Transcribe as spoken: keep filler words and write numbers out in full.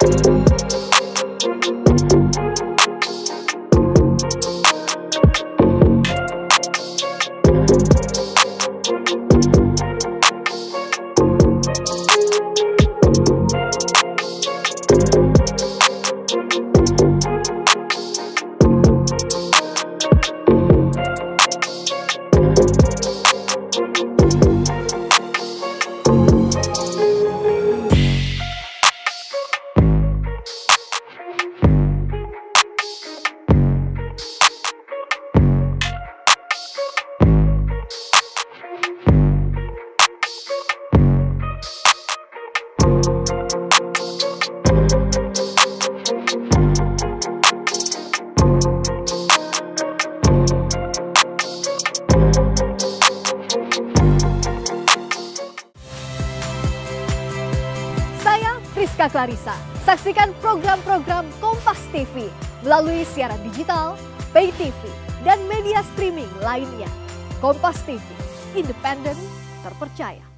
Rizka Clarissa. Saksikan program-program Kompas T V melalui siaran digital, pay T V, dan media streaming lainnya. Kompas T V, independen, terpercaya.